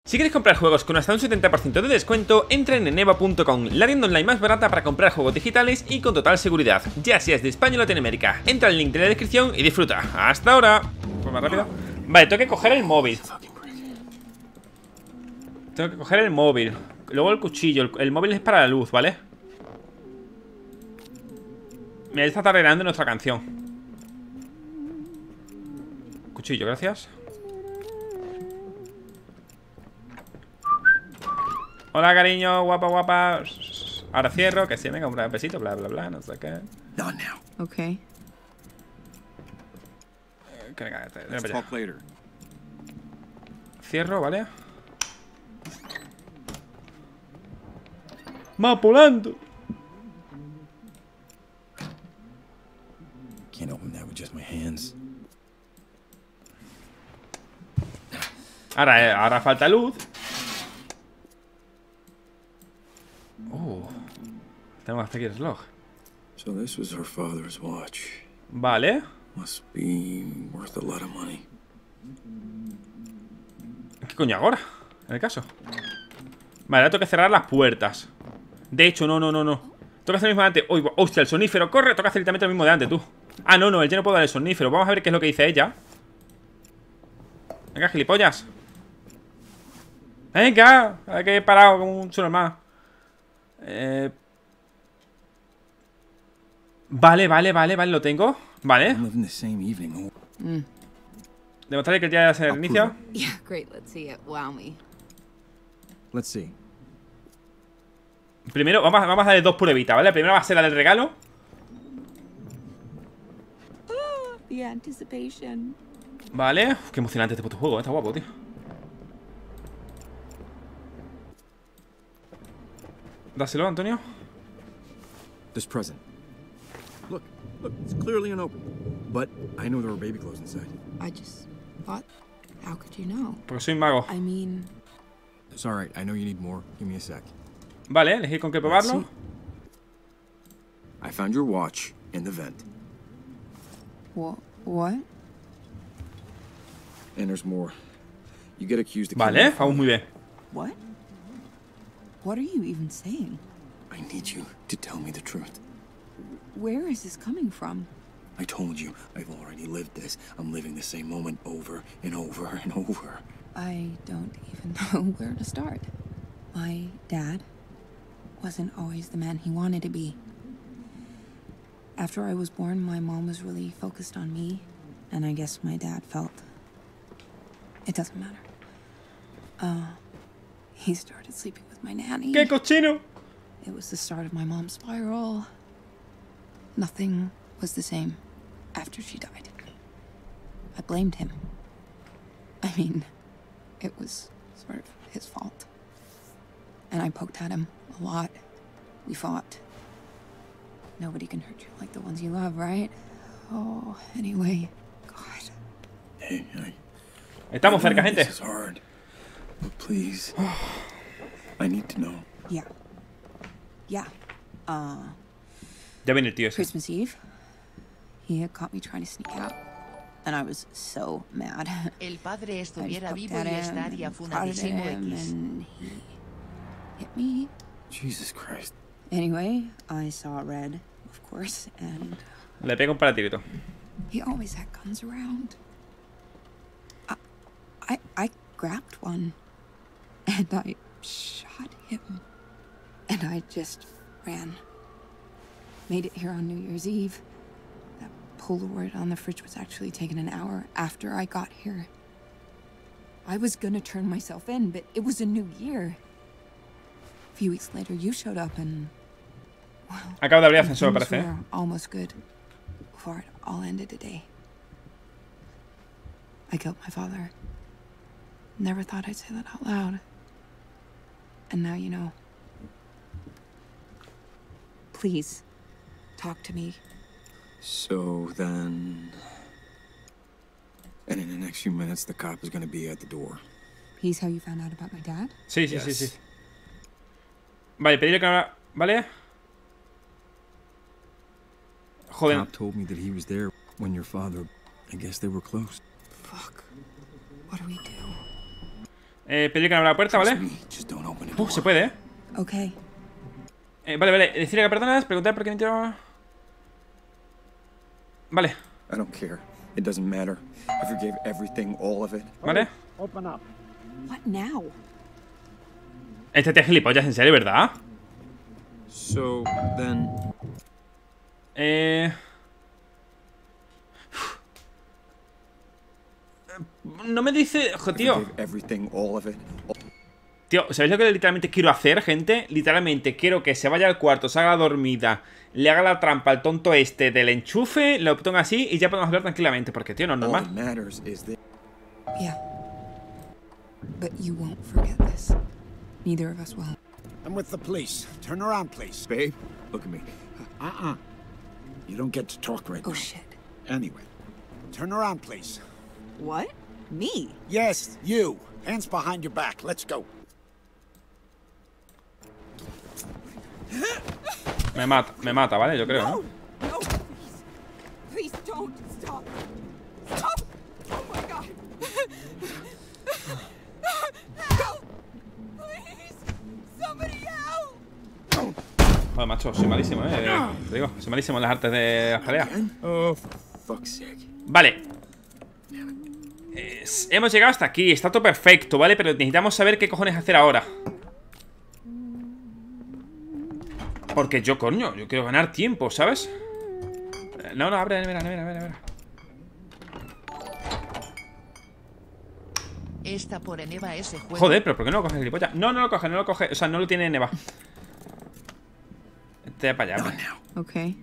Si quieres comprar juegos con hasta un 70% de descuento, entra en eneba.com, la tienda online más barata para comprar juegos digitales y con total seguridad, ya seas de España o Latinoamérica. Entra al link de la descripción y disfruta. ¡Hasta ahora! Pues más rápido. Vale, tengo que coger el móvil. Luego el cuchillo. El móvil es para la luz, ¿vale? Mira, está tarareando nuestra canción. Cuchillo, gracias. Hola, cariño, guapa, guapa. Ahora cierro, que sí, venga, un besito, bla, bla, bla, no sé qué. Not now. Okay. Venga, Let's talk later. cierro, ¿vale? ¡Mapulando! Can't open that with just my hands. Ahora falta luz. Tenemos hasta aquí el reloj. So this was her father's watch. Vale. Must be worth a lot of money. ¿Qué coño ahora? En el caso. Vale, ahora tengo que cerrar las puertas. De hecho, no. Tengo que hacer lo mismo de antes. Uy, hostia, el sonífero, corre. Tengo que hacer literalmente lo mismo de antes, tú. Ah, no, el yo no puedo dar el sonífero. Vamos a ver qué es lo que dice ella. Venga, gilipollas. Venga, hay que he parado como un chulo más. Vale, lo tengo. Vale. Demostrarle que el día se inicia. Yeah, great. Let's see it. Wow me. Let's see. Primero, vamos a darle dos pruebitas, ¿vale? Primero va a ser la del regalo. The anticipation. Vale. Uf, qué emocionante este puto juego, está guapo, tío. Dáselo, Antonio. This present. Look, it's clearly unopened. But I know there were baby clothes inside. I just thought, how could you know? Porque soy mago. I mean, It's alright, I know you need more. Give me a sec. Vale, elegir con qué probarlo. I found your watch in the vent. what? And there's more. You get accused of Vale, vamos muy bien. What? What are you even saying? I need you to tell me the truth. Where is this coming from? I told you, I've already lived this. I'm living the same moment over and over and over. I don't even know where to start. My dad wasn't always the man he wanted to be. After I was born, my mom was really focused on me, and I guess my dad felt it doesn't matter. He started sleeping with my nanny. ¡Qué cochino! It was the start of my mom's spiral. Nothing was the same after she died. I blamed him. I mean, it was sort of his fault. And I poked at him a lot. We fought. Nobody can hurt you like the ones you love, right? Oh, anyway, God. Hey, Estamos cerca, gente. This is hard. But please. I need to know. Yeah. Ya viene el tío ese. Christmas Eve, he had caught me trying to sneak out. And I was so mad. El padre I just estuviera poked vivo at y him estaría and prodded funadísimo him, X. and he hit me. Jesus Christ. Anyway, I saw red, of course, and Le pego un paratirito. he always had guns around. I grabbed one, and I shot him, and I just ran. Made it here on New Year's Eve. That Polaroid on the fridge was actually taken an hour after I got here. I was gonna turn myself in, but it was a new year. A few weeks later, you showed up and... well, Acabo de abrir ascensor, things parece, were almost good before it all ended today. I killed my father. Never thought I'd say that out loud. And now you know. Please, talk to me. So then... And in the next few minutes, the cop is going to be at the door. He's how you found out about my dad? Sí. Yes. Vale, pedirle que ahora... ¿Vale? Joder. Cop told me that he was there when your father... I guess they were close. Fuck. What do we do? Pedir que abra la puerta, ¿vale? Just don't open the door. Se puede, Okay. Vale. Decirle que perdonas, preguntar por qué me tiró. Vale, I don't care. It doesn't matter. I forgave everything, all of it. vale. Open up. What now? Este te gilipollas, en serio, ¿verdad? So then, No me dice... Ojo, I tío. forgave everything, all of it. Tío, ¿sabéis lo que literalmente quiero hacer, gente? Literalmente quiero que se vaya al cuarto, se haga dormida, le haga la trampa al tonto este del enchufe, lo ponga así y ya podemos hablar tranquilamente. Porque, tío, no es All that normal. matters is that Yeah. But you won't forget this. Neither of us will. I'm with the police. Turn around, please. babe, look at me. You don't get to talk right Oh, now. shit. Anyway, turn around, please. What? Me? Yes, you. Hands behind your back. Let's go. Me mata, ¿vale? Yo creo, ¿no? No, please. Please don't. Stop. Stop. Oh my god. Help. Please. Somebody help. Joder, macho, soy malísimo, te digo, soy malísimo en las artes de las peleas. Oh, for fuck's sake. Vale. Hemos llegado hasta aquí, está todo perfecto, ¿vale? Pero necesitamos saber qué cojones hacer ahora. Porque yo, coño, yo quiero ganar tiempo, ¿sabes? No, abre la nevera. Esta por Eneva ese juego. Joder, pero ¿por qué no lo coge, gilipollas? No lo coge, o sea, no lo tiene Neva. Este para allá, pues. Okay.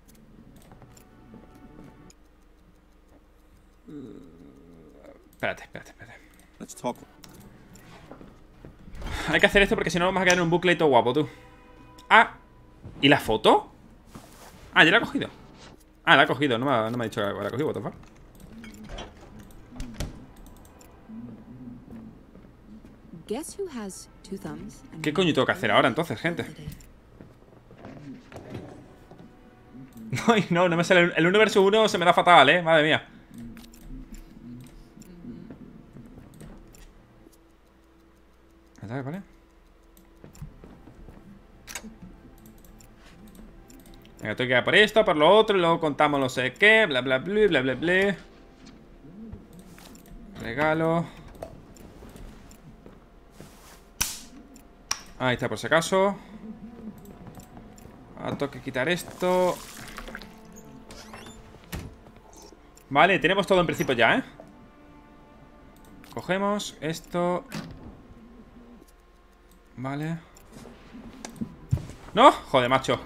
Espérate. Let's talk. Hay que hacer esto porque si no vamos a quedar en un bucle todo guapo, tú. Ah, ¿y la foto? Ah, ya la ha cogido. Ah, la ha cogido, no me ha dicho que la ha cogido, what the fuck. Guess who has two thumbs? and ¿Qué coño tengo que hacer ahora entonces, gente? Ay, no me sale. El 1 versus 1 se me da fatal, madre mía. ¿Vale? Venga, tengo que ir por esto, por lo otro, y luego contamos no sé qué, bla. Regalo. Ahí está, por si acaso. Ahora tengo que quitar esto. Vale, tenemos todo en principio ya, Cogemos esto. Vale. ¡No! Joder, macho.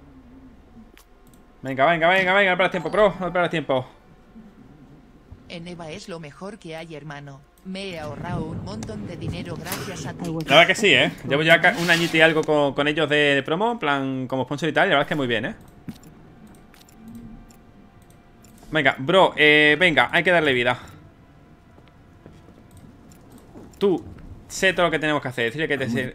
Venga, no pierdas tiempo, bro. No pierdas tiempo. Eneva es lo mejor que hay, hermano. Me he ahorrado un montón de dinero gracias a ti. La verdad que sí, Llevo ya un añito y algo con ellos de promo, en plan, como sponsor y tal, y la verdad es que muy bien, Venga, bro, venga, hay que darle vida. Tú, sé todo lo que tenemos que hacer. Decirle que te...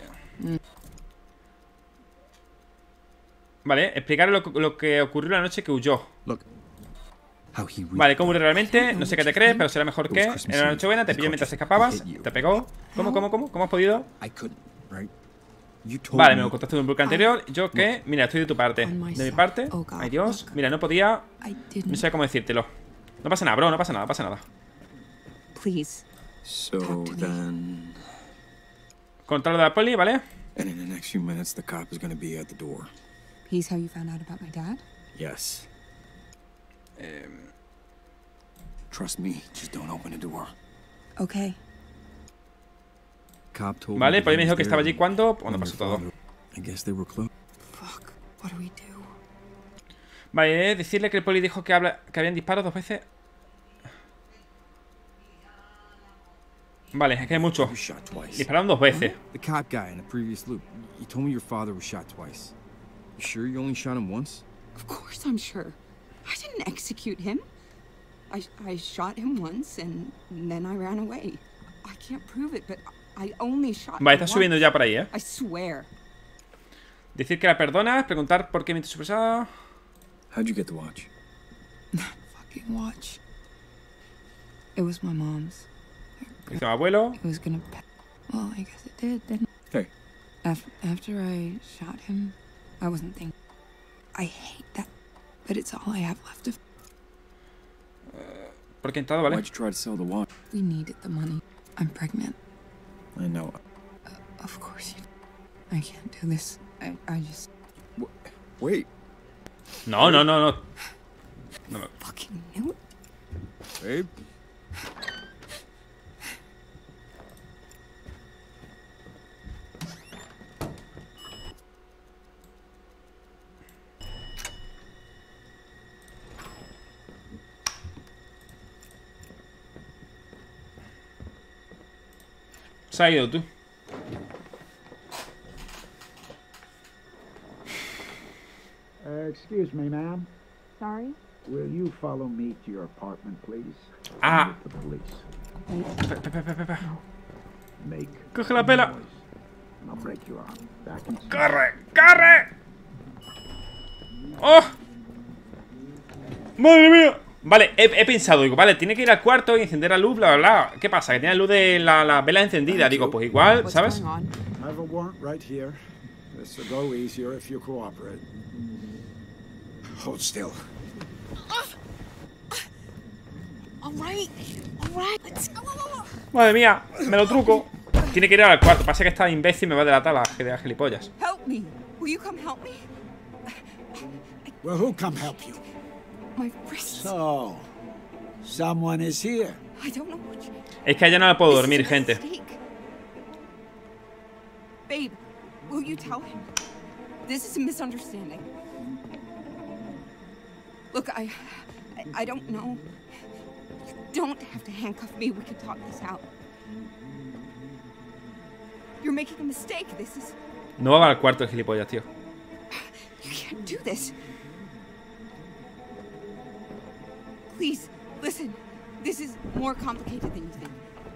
Vale, explicar lo que ocurrió la noche que huyó. Look, how he Vale, ¿cómo murió realmente? No sé qué te crees, pero será mejor que... En la noche buena te pilló mientras escapabas. Te pegó. ¿Cómo has podido? I couldn't, right? You told Vale, me me. lo contaste en un bloque anterior. Yo que... Mira, estoy de tu parte. De mi parte. Ay, Dios. Mira, no podía... I No didn't. sé cómo decírtelo. No pasa nada, bro, no pasa nada. Please. So then, Contra lo de la poli, ¿vale? and in the next few minutes, the cop is going to be at the door. He's how you found out about my dad? Yes. Trust me, just don't open the door. Okay. Cop told Vale, me Poli me he dijo was que estaba there allí cuando when pasó your todo. father- I guess they were close. Fuck. What do we do? Vale, decirle que el Poli dijo que habían disparos 2 veces. Vale, es que hay mucho. You shot twice. Dispararon 2 veces. The cop guy in the previous loop. You told me your father was shot twice. You sure you only shot him once? Of course I'm sure. I didn't execute him. I shot him once and then I ran away. I can't prove it, but I only shot Vale, him está subiendo once. ya por ahí, I swear. Decir que la perdonas, preguntar por qué miente su pasado. How'd you get the watch? Fucking watch. It was my mom's. Dice mi abuelo. It was gonna Well, I guess it did, didn't Hey, it? After I shot him, I wasn't thinking. I hate that, but it's all I have left of. Por quintado, ¿vale? why'd you try to sell the watch? We needed the money. I'm pregnant. I know. Of course you. I can't do this. I just Wait, No, no, no, no. No me- fucking knew it. babe. Se ha ido tú. Excuse me, ma'am. Sorry? Will you follow me to your apartment, please? Ah. With the police. Make Coge la pela. noise, and I'll break your arm. Back in ¡Corre! ¡Corre! ¡Oh! ¡Madre mía! Vale, he pensado, digo, vale, tiene que ir al cuarto y encender la luz, bla, bla, bla. ¿Qué pasa? Que tiene la luz de la vela encendida. Digo, pues igual, What's ¿sabes? going on? I have a warrant right here. This will go easier if you cooperate. Hold still. All right. Let's go. Madre mía, me lo truco. Tiene que ir al cuarto. Pasa que esta imbécil me va a delatar la gilipollas. Help me. Will you come help me? Well, who come help you? My wrists. So, someone is here. I don't know what you. Es que allá no la puedo This dormir, is a gente. mistake. Babe, will you tell him? This is a misunderstanding. Look, I don't know. You don't have to handcuff me. We can talk this out. You're making a mistake. This is. No va al cuarto el gilipollas, tío. You can't do this. Please, listen. This is more complicated than you think.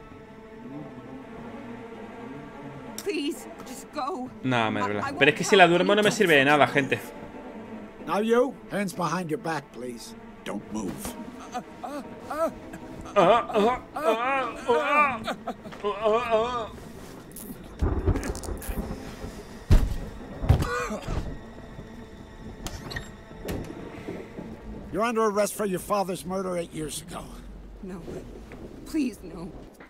Please, just go. Nada, me I revela. won't Pero es que si la help duermo no me sirve de nada, gente. Now you, hands behind your back, please. Don't move. You're under arrest for your father's murder 8 years ago. No. Please, no.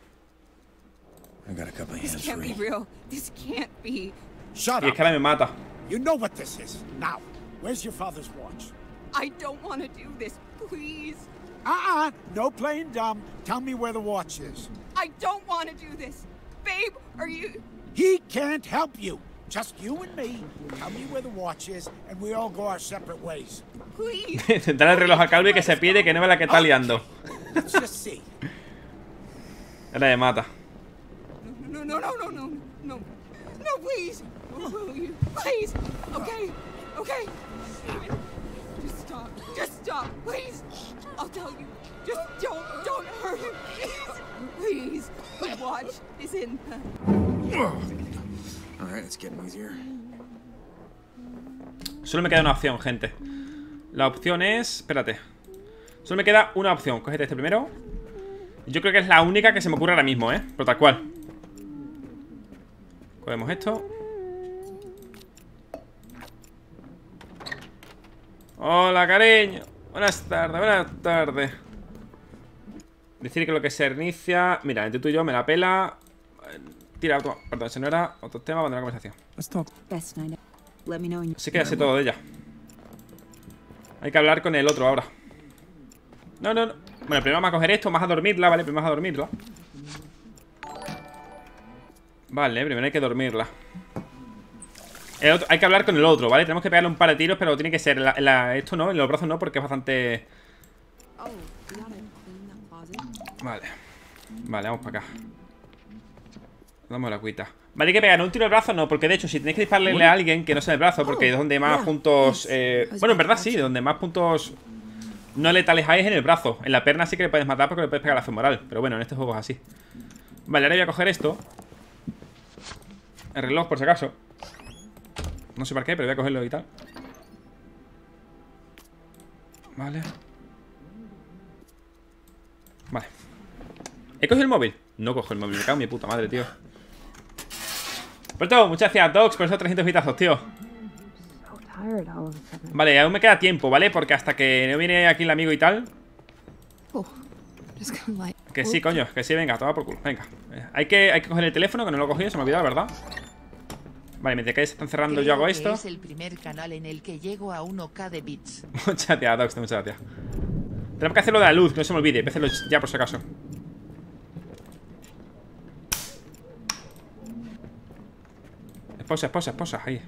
I got a couple of This hands can't free. be real. This can't be. Shut Y es up. que ahora me mata. You know what this is. Now, where's your father's watch? I don't want to do this. Please. No playing dumb. Tell me where the watch is. I don't want to do this. Babe, are you. He can't help you. Just you and me. Tell me where the watch is, and we all go our separate ways. Please. Dale el reloj a Calvi que se pide que no ve la que está liando. Let's just see. Ahora me mata. No, no, no, no, no, no. No, please. Will you? Please. Okay. Okay. Steven, just stop. Just stop. Please. I'll tell you. Just don't hurt him. Please. Please. The watch is in the. Alright, it's getting easier. Solo me queda una opción, gente. La opción es... Espérate. Solo me queda una opción. Cógete este primero. Yo creo que es la única que se me ocurre ahora mismo, ¿eh? Pero tal cual. Cogemos esto. Hola, cariño. Buenas tardes, buenas tardes. Decir que lo que se inicia... Mira, entre tú y yo me la pela. Tira otro. Perdón, ese no era otro tema. Abandonar la conversación. Let's talk. Best night. Let me know when you. Así que ya sé todo de ella. Hay que hablar con el otro ahora. No, no, no. Bueno, primero vamos a coger esto, vamos a dormirla, ¿vale? Primero vamos a dormirla. Vale, primero hay que dormirla. El otro, hay que hablar con el otro, ¿vale? Tenemos que pegarle un par de tiros, pero tiene que ser esto no, en los brazos no, porque es bastante... Oh, you gotta clean that closet. Vale. Vale, vamos para acá. Damos la cuita. Vale, hay que pegar un tiro al brazo, no, porque de hecho si tenéis que dispararle a alguien que no sea el brazo, porque es donde más puntos... bueno, en verdad sí, donde más puntos no letales hay es en el brazo. En la pierna sí que le puedes matar porque le puedes pegar la femoral. Pero bueno, en este juego es así. Vale, ahora voy a coger esto. El reloj, por si acaso. No sé para qué, pero voy a cogerlo y tal. Vale. Vale. ¿He cogido el móvil? No cojo el móvil, me cago en mi puta madre, tío. Por todo, muchas gracias, Docs, por esos 300 vitazos, tío. Vale, aún me queda tiempo, ¿vale? Porque hasta que no viene aquí el amigo y tal. Que sí, coño, que sí, venga, toma por culo, venga. Hay que coger el teléfono, que no lo he cogido, se me ha olvidado, ¿verdad? Vale, mientras que se están cerrando, yo hago esto. Es el primer canal en el que llego a 1K de bits. Muchas gracias, Docs, muchas gracias. Tenemos que hacerlo de la luz, que no se me olvide. Voy a hacerlo ya por si acaso. Esposa, ahí.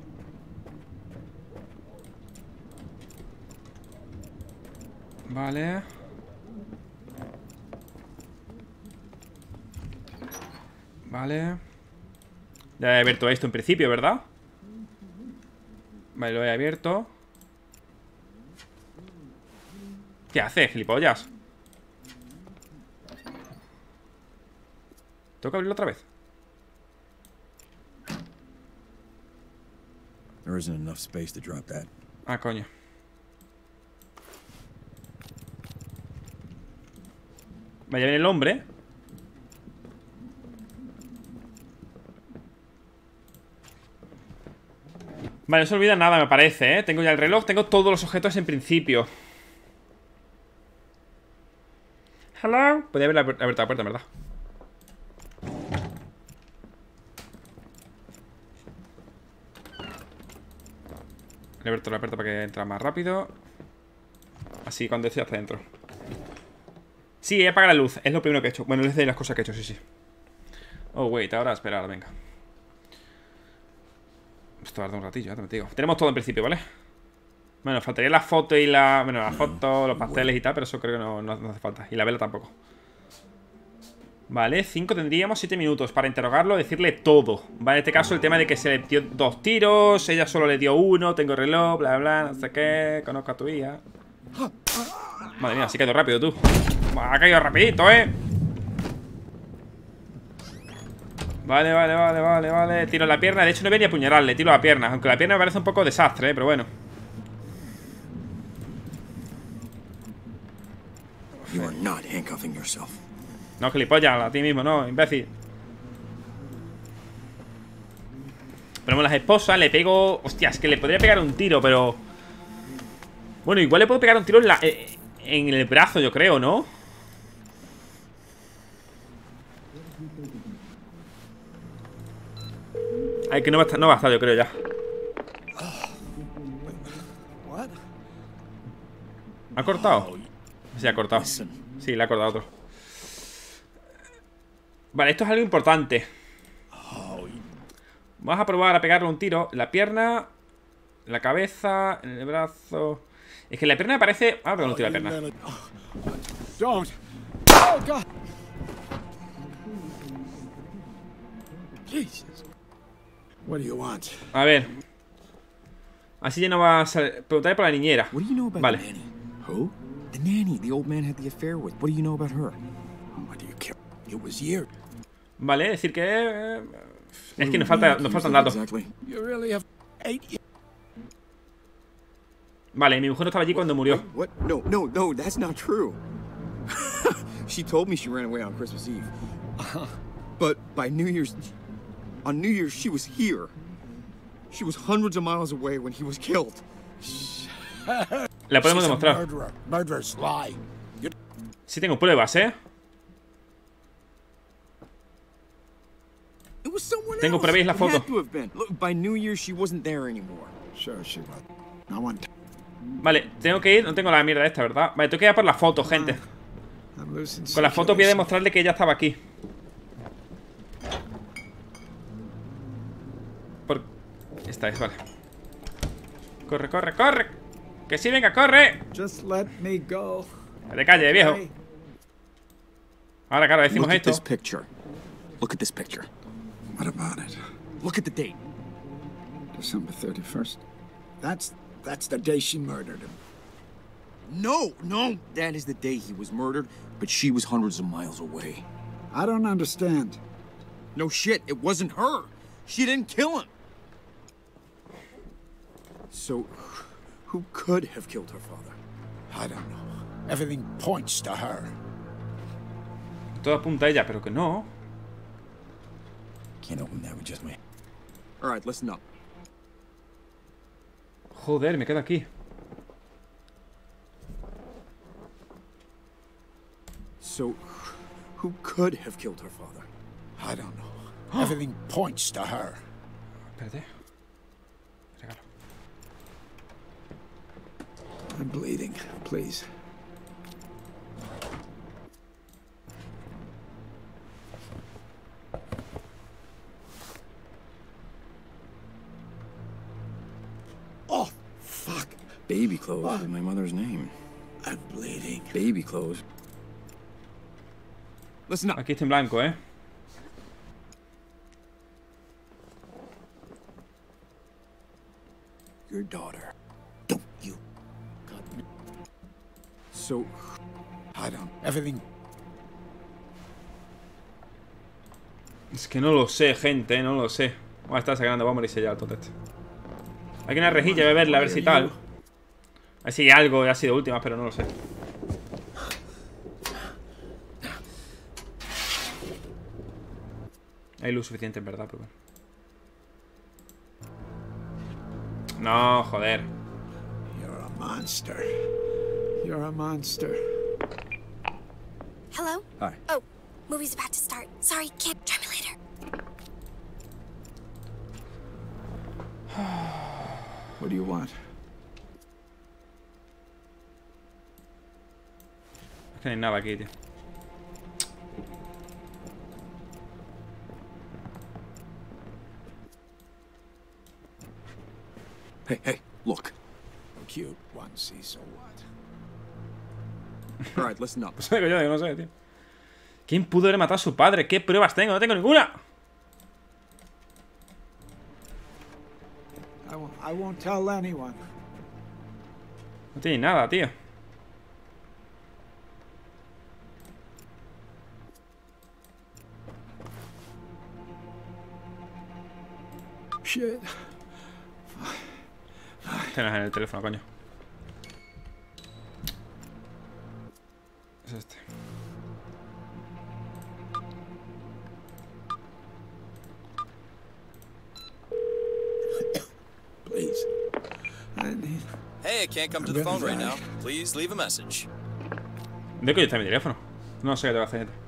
Vale. Vale. Ya he abierto esto en principio, ¿verdad? Vale, lo he abierto. ¿Qué hace, gilipollas? ¿Tengo que abrirlo otra vez? There isn't enough space to drop that. Ah, coño. Vaya, viene el hombre. Vale, no se olvida nada, me parece, ¿eh? Tengo ya el reloj, tengo todos los objetos en principio. Hello. Podría haber abierto la puerta, en verdad. Le he abierto la puerta para que entre más rápido. Así, cuando esté hasta dentro. Sí, he apagado la luz, es lo primero que he hecho. Bueno, es de las cosas que he hecho, sí. Oh, wait, ahora esperar, venga. Esto va a tardar un ratillo, ya te digo. Tenemos todo en principio, ¿vale? Bueno, faltaría la foto y la... Bueno, la foto, los pasteles y tal, pero eso creo que no hace falta. Y la vela tampoco. Vale, 5 tendríamos 7 minutos para interrogarlo, decirle todo. Vale, en este caso el tema de que se le dio 2 tiros, ella solo le dio 1, tengo reloj, bla, bla, no sé qué, conozco a tu hija. Madre mía, sí quedó rápido tú. Ha caído rapidito, ¿eh? Vale. Tiro la pierna. De hecho no venía a apuñalarle, tiro la pierna. Aunque la pierna me parece un poco desastre, pero bueno. You are not handcuffing yourself. No, gilipollas, a ti mismo, no, imbécil. Ponemos las esposas, le pego... Hostia, es que le podría pegar un tiro, pero... Bueno, igual le puedo pegar un tiro en el brazo, yo creo, ¿no? Ay, que no va a estar, yo creo ya. ¿Ha cortado? Sí, ha cortado. Sí, le ha cortado otro. Vale, esto es algo importante. Vamos a probar a pegarle un tiro. La pierna, la cabeza, en el brazo. Es que la pierna me parece... Ah, pegar un tiro a la pierna. Don't. Oh, God. Jesus. What do you want? A ver. Así ya no va a salir. Preguntaré por la niñera. What do you know about Vale. the nanny? Who? The nanny the old man had the affair with. What do you know about her? What do you care? It was years. Vale, decir que... Es que nos faltan datos. Exactly. You really have 8 years. Vale, mi mujer no estaba allí cuando murió. What? No, that's not true. She told me she ran away on Christmas Eve. But by New Year's... On New Year's, she was here. She was hundreds of miles away when he was killed. La podemos She's a demostrar. murderer. Murderers lie. Sí tengo pruebas, ¿eh? It was someone Tengo else. por ahí la It foto. had to have been. Look, by New Year's, she wasn't there anymore. Sure she was. No one. Vale, tengo que ir. No tengo la mierda esta, ¿verdad? Vale, tengo que ir a por la foto, gente. I'm losing Con la foto voy a circulation. demostrarle que ella estaba aquí. Esta es, vale. Corre. Que sí, venga, corre. Just let me go. De calle, viejo. Okay? Ahora, claro, decimos Look at esto. this picture. Look at this picture. What about it? Look at the date. December 31st. That's the day she murdered him. No. That is the day he was murdered, but she was hundreds of miles away. I don't understand. No shit, it wasn't her. She didn't kill him. So, who could have killed her father? I don't know. Everything points to her. Todo apunta a ella, pero que no. Can't open that with just my... All right, listen up. Joder, me quedo aquí. So, who could have killed her father? I don't know. Everything points to her. Espérate. Regalo. I'm bleeding. Please. Oh, fuck. Baby clothes is my mother's name. I'm bleeding. Baby clothes. Listen up. Aquí está en blanco, ¿eh? Your daughter. Don't you. God. So, I don't. Everything. Es que no lo sé, gente, no lo sé. Va a estar sacando, va a morirse ya todo esto. Hay que una rejilla, beberla, a ver si tal. A ver si algo ha sido última, pero no lo sé. Hay luz suficiente, en verdad, pero bueno. No, joder. You're a monster. You're a monster. Hello? Hi. Oh, movie's about to start. Sorry, can't. Try me later. What do you want? Es que no hay nada aquí, tío. hey, look. Cute onesie, so what? All right, listen up. Pues digo yo, no sé, tío. ¿Quién pudo haber matado a su padre? ¿Qué pruebas tengo? No tengo ninguna. I won't tell anyone. No tiene nada, tío. Shit. Este no es en el teléfono, coño. Es este. Please. I need. Hey, I can't come to the phone right now. Please leave a message. ¿De qué está mi teléfono? No sé qué te va a hacer.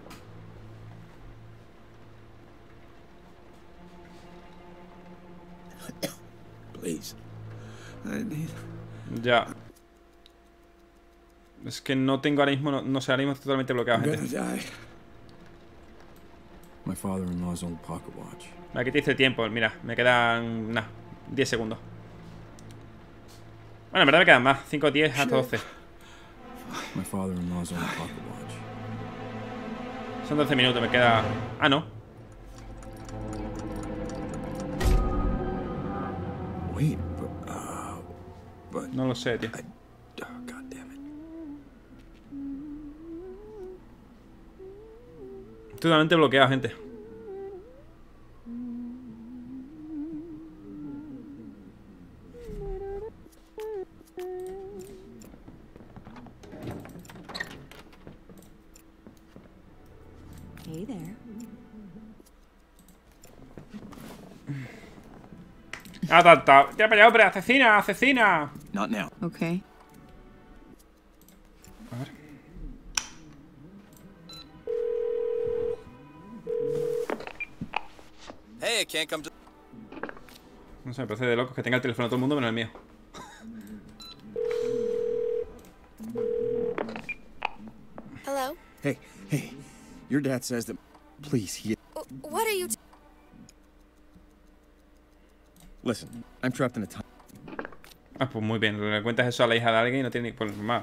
Please. I need. Ya. Es que no tengo ahora mismo, no sé, ahora mismo estoy totalmente bloqueado, I'm gente. gonna die. My father-in-law's old pocket watch. Aquí te hice tiempo, mira, me quedan, 10 segundos. Bueno, en verdad me quedan más, 5, 10 hasta 12. My father-in-law's old pocket watch. Son 12 minutos, me queda... Ah, no. Wait, but No lo sé, tío. God damn it. Totalmente bloqueado, gente. Hey there. Ah, tata. Ya para allá, hombre, asesina, asesina. Not now. Okay. A ver. Hey, I can't come to. No sé, me parece de locos que tenga el teléfono todo el mundo menos el mío. Hello? Hey, your dad says that. Please, What are you? Listen. I'm trapped in a time. Ah, pues muy bien. Le cuentas eso a la hija de alguien y no tiene ni por más.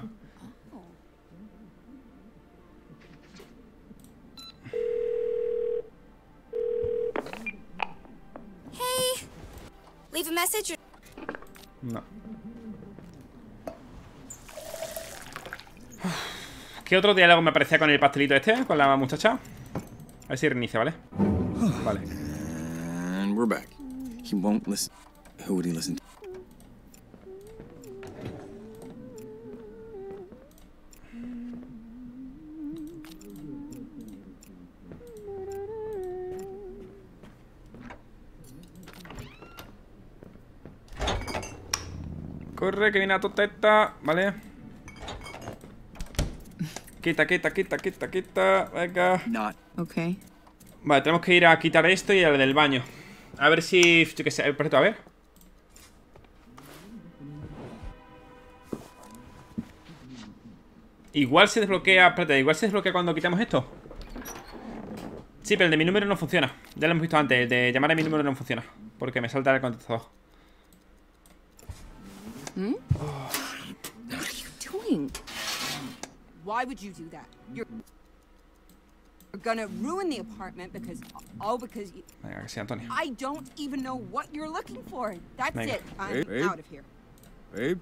Hey. Leave a message. Or... No. ¿Qué otro diálogo me aparecía con el pastelito este? Con la muchacha. A ver si reinicia, ¿vale? Vale. And we're back. He won't listen. Who would he listen to? Corre, que viene la toteta. Vale. Quita. Venga. Not. Okay. Vale, tenemos que ir a quitar esto y al del baño. A ver si... Yo qué sé, perfecto, a ver. Igual se desbloquea... Espérate, igual se desbloquea cuando quitamos esto. Sí, pero el de mi número no funciona. Ya lo hemos visto antes, el de llamar a mi número no funciona. Porque me salta el contestador. What are you doing? Why would you do that? You're gonna ruin the apartment because you... Venga, que sí, Antonio. I don't even know what you're looking for. That's Venga. it. I'm Babe? out of here. Babe?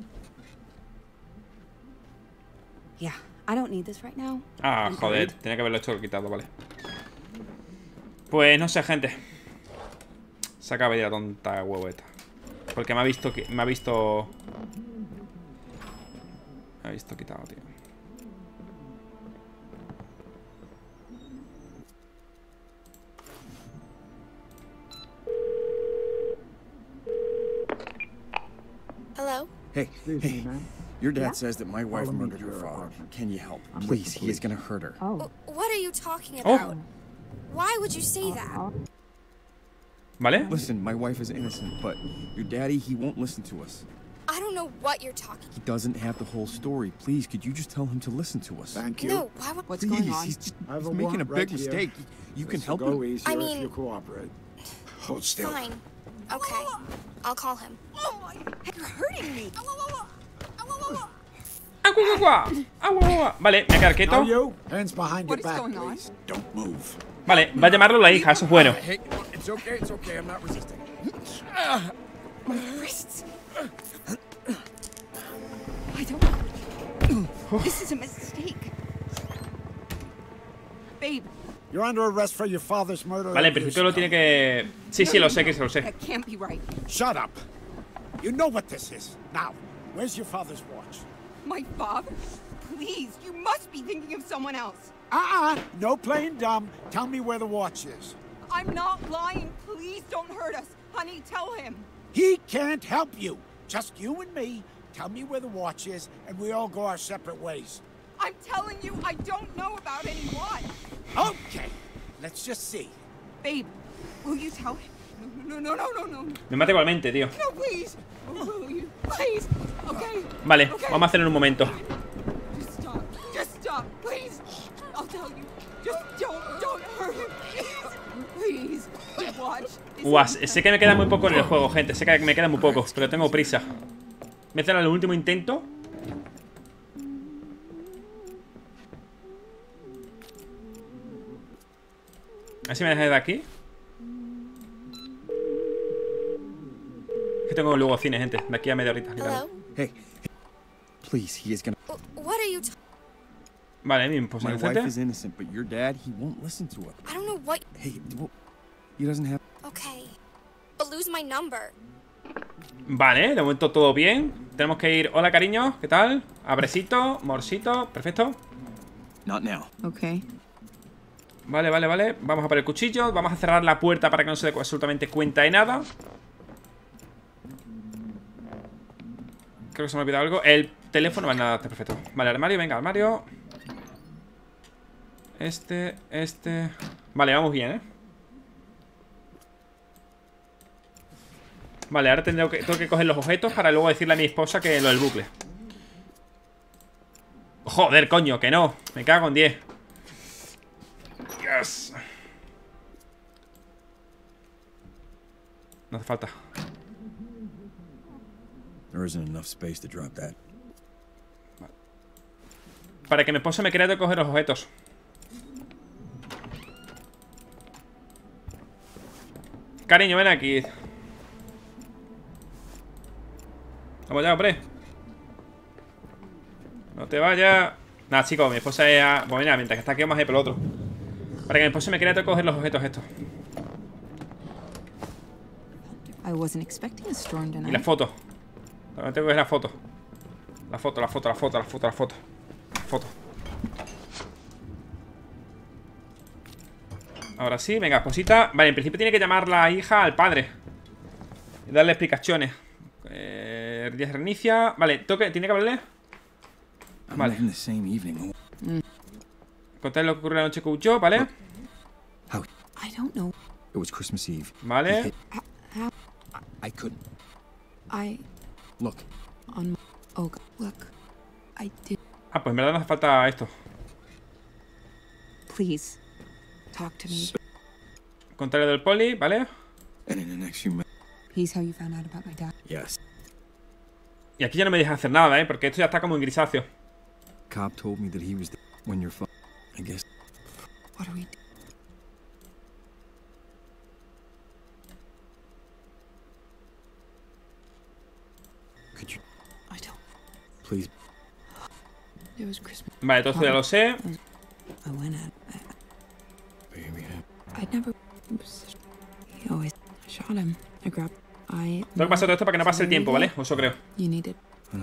Yeah, I don't need this right now. Ah, joder, tenía que haberlo hecho quitado, vale. Pues no sé, gente. Se acaba de ir la tonta hueveta. Porque me ha visto que. Me ha visto quitado, tío. Hello? Hey, hey. Your dad says that my wife murdered her father. Can you help? Please, he is gonna hurt her. What are you talking Oh. about? Why would you say that? ¿Vale? Listen, my wife is innocent, but your daddy, he won't listen to us. I don't know what you're talking. He doesn't have the whole story. Please, could you just tell him to listen to us? Thank you. No, why would... What's Please, going on? he's just I have he's a making a warrant big right here. mistake. You can This help will go him. easier I if mean- you cooperate. Hold still. Fine. Okay. I'll call him. Oh my! You're hurting me. Vale, me voy a quedar Now quieto. you, hands behind What your is back, going on? please. Don't move. Vale, va a llamarlo la hija, eso es bueno. Hey, it's okay, I'm not resisting. My wrists. I don't. This is a mistake. Babe, You're under arrest for your father's murder. Vale, en of your principio lo tiene que... Sí, sí, lo sé, que se lo sé. that can't be right. Shut up. You know what this is. Now, where's your father's watch? My father? Please, you must be thinking of someone else. No playing dumb. Tell me where the watch is. I'm not lying. Please don't hurt us. Honey, tell him. He can't help you. Just you and me. Tell me where the watch is, and we all go our separate ways. I'm telling you, I don't know about any watch. Okay, let's just see. Babe, will you tell him? No. Me mata igualmente, tío. No, please. Will you? Please. Okay. Vale, Okay. vamos a hacerlo en un momento. Just stop, please. I'll tell you. Just don't hurt him. Please. Watch. Guas, sé que me queda muy poco en el juego, gente. Sé que me queda muy poco, pero tengo prisa. Voy a hacer el último intento. Así me dejáis de aquí. Que tengo luego cine, gente. De aquí a media horita. Hello? Hey, please, he is gonna... What are you... Vale, pues My wife is inocente. innocent, but your dad, he won't listen to us. I don't know what... Hey, well, he doesn't have... Okay. But lose my number. Vale, de momento todo bien. Tenemos que ir. Hola, cariño, ¿qué tal? Abrecito, morsito, perfecto. Not now. Okay. Vale. Vamos a por el cuchillo. Vamos a cerrar la puerta para que no se dé absolutamente cuenta de nada. Creo que se me ha olvidado algo. El teléfono, vale, nada, está perfecto. Vale, armario, venga, armario. Este. Vale, vamos bien, ¿eh? Vale, ahora tengo que coger los objetos para luego decirle a mi esposa que lo del bucle. Joder, coño, que no. Me cago en 10. Yes. No hace falta. There isn't enough space to drop that. Para que mi esposa me crea de coger los objetos. Cariño, ven aquí. Vamos ya, hombre. No te vayas. Nada, chicos, mi esposa es... Pues mira, mientras que está aquí vamos a ir por el otro. Para que mi esposa me crea de coger los objetos estos. I wasn't expecting a storm Y tonight. la foto. También tengo que ver la foto. La foto. Ahora sí, venga, esposita. Vale, en principio tiene que llamar la hija al padre y darle explicaciones. Ya se reinicia. Vale, tiene que hablarle. Vale. Contarle lo que ocurrió la noche que huyó, ¿vale? I don't know. It was Christmas Eve. Vale. I couldn't. Look. Oh, look. I did. Ah, pues en verdad no hace falta esto. Please, talk to me. Contarle del poli, ¿vale? And in the next few minutes. He's how you found out about my dad. Yes. Y aquí ya no me deja hacer nada, porque esto ya está como en grisáceo. Cobb told me that he was there when your father. I guess. What are we? Could you I don't. please? It was Christmas. Vale, todo esto ya lo sé. I went at. Baby. I'd never. He always shot him. I grabbed. Tengo que pasar todo esto para que no pase el tiempo, ¿vale? Eso creo. You needed.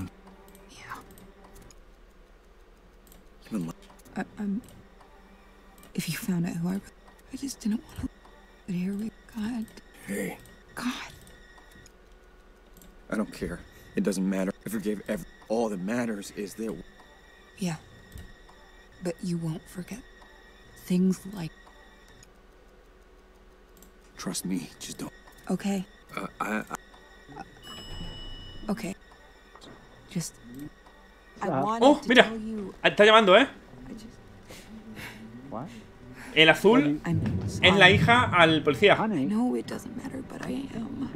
Yeah. If you found out who I just didn't want to. But here we. God. Hey. God. I don't care. It doesn't matter. I forgave all that matters is that. Yeah. But you won't forget things like. Trust me. Just don't. Okay. Okay. Just. I wanted Oh, to mira. tell you. Está llamando, ¿eh? I just. El azul I'm es la hija al policía. I know it doesn't matter, but I am.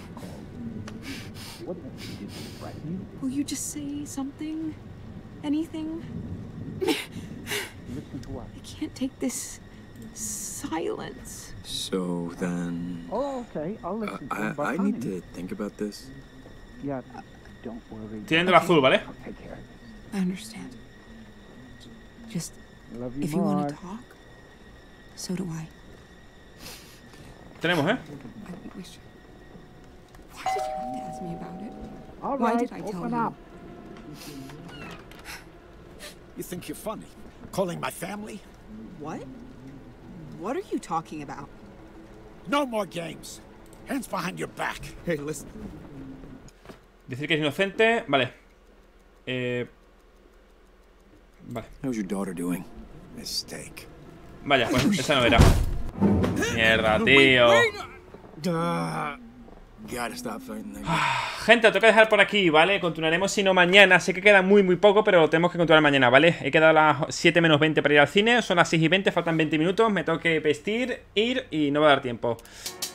Will you just say something? Anything? I can't take this silence. So then. Oh, okay. I'll listen to him, but I need honey. to think about this. Yeah, don't worry. Tienen el azul, ¿vale? I'll take care of this. I understand. Just, I love you if you want more. to talk, so do I. Tenemos, ¿eh? I wish. Why did you have to ask me about it? All Why right, did I tell open you? up. You think you're funny? Calling my family? What? What are you talking about? No more games. Hands behind your back. Hey, listen. Decir que es inocente. Vale. Vale. How's your daughter doing? Mistake. Vaya, pues esa no era. Mierda, tío. Gotta stop fighting them. Gente, lo tengo que dejar por aquí, ¿vale? Continuaremos si no mañana. Sé que queda muy poco, pero lo tenemos que continuar mañana, ¿vale? He quedado a las 7 menos 20 para ir al cine. Son las 6 y 20, faltan 20 minutos. Me tengo que vestir, ir y no va a dar tiempo.